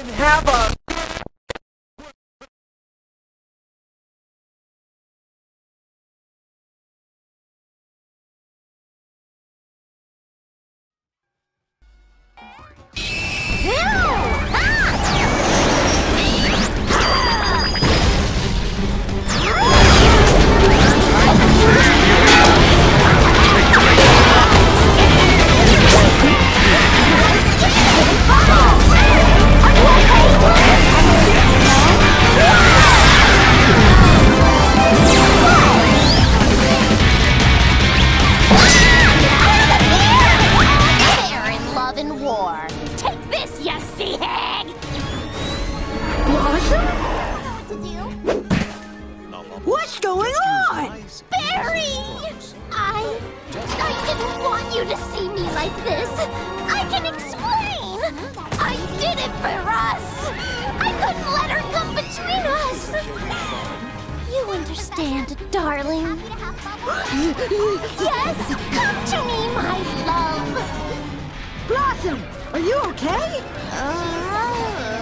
have a... What's going on? Barry! I didn't want you to see me like this. I can explain. I did it for us. I couldn't let her come between us. You understand, darling. Yes, come to me, my love. Blossom, are you okay?